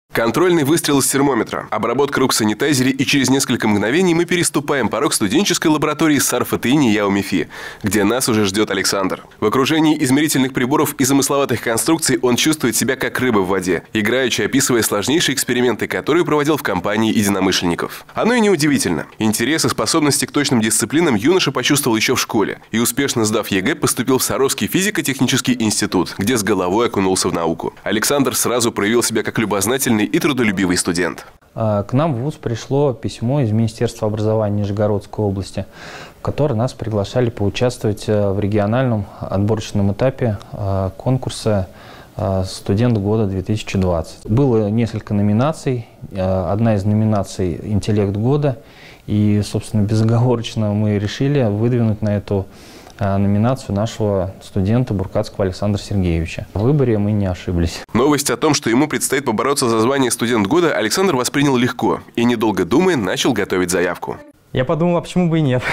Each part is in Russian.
Контрольный выстрел из термометра, обработка рук в санитайзере, и через несколько мгновений мы переступаем порог студенческой лаборатории СарФТИ НИЯ-УМИФИ, где нас уже ждет Александр. В окружении измерительных приборов и замысловатых конструкций он чувствует себя как рыба в воде, играючи описывая сложнейшие эксперименты, которые проводил в компании единомышленников. Оно и неудивительно. Интерес и способности к точным дисциплинам юноша почувствовал еще в школе и, успешно сдав ЕГЭ, поступил в Саровский физико-технический институт, где с головой окунулся в науку. Александр сразу проявил себя как любознательный и трудолюбивый студент. К нам в ВУЗ пришло письмо из Министерства образования Нижегородской области, в котором нас приглашали поучаствовать в региональном отборочном этапе конкурса «Студент года 2020». Было несколько номинаций. Одна из номинаций «Интеллект года». И, собственно, безоговорочно мы решили выдвинуть на эту номинацию нашего студента Буркатского Александра Сергеевича. В выборе мы не ошиблись. Новость о том, что ему предстоит побороться за звание «Студент года», Александр воспринял легко и, недолго думая, начал готовить заявку. Я подумал, а почему бы и нет?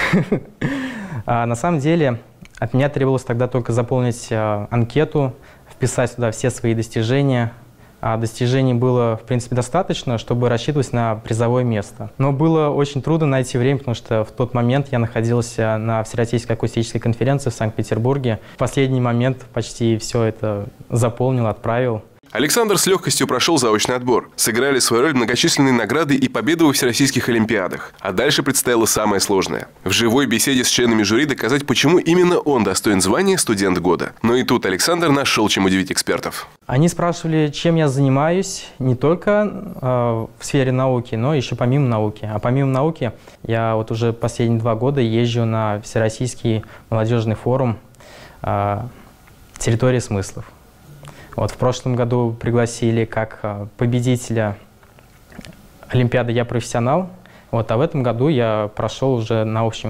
На самом деле, от меня требовалось тогда только заполнить анкету, вписать сюда все свои достижения. Достижений было, в принципе, достаточно, чтобы рассчитывать на призовое место. Но было очень трудно найти время, потому что в тот момент я находился на Всероссийской акустической конференции в Санкт-Петербурге. В последний момент почти все это заполнил, отправил. Александр с легкостью прошел заочный отбор. Сыграли свою роль многочисленные награды и победы во всероссийских олимпиадах. А дальше предстояло самое сложное. В живой беседе с членами жюри доказать, почему именно он достоин звания «Студент года». Но и тут Александр нашел, чем удивить экспертов. Они спрашивали, чем я занимаюсь не только в сфере науки, но еще помимо науки. А помимо науки я вот уже последние 2 года езжу на Всероссийский молодежный форум «Территория смыслов». Вот в прошлом году пригласили как победителя Олимпиады «Я профессионал». Вот, а в этом году я прошел уже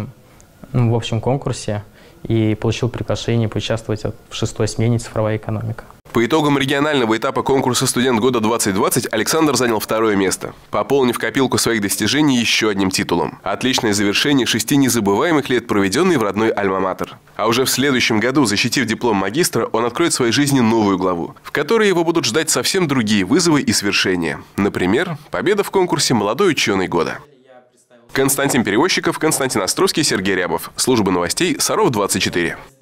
в общем конкурсе и получил приглашение поучаствовать в 6-й смене «Цифровая экономика». По итогам регионального этапа конкурса «Студент года 2020» Александр занял 2-е место, пополнив копилку своих достижений еще одним титулом. Отличное завершение 6 незабываемых лет, проведенных в родной Альма-Матер. А уже в следующем году, защитив диплом магистра, он откроет в своей жизни новую главу, в которой его будут ждать совсем другие вызовы и свершения. Например, победа в конкурсе «Молодой ученый года». Константин Перевозчиков, Константин Островский, Сергей Рябов. Служба новостей Саров 24.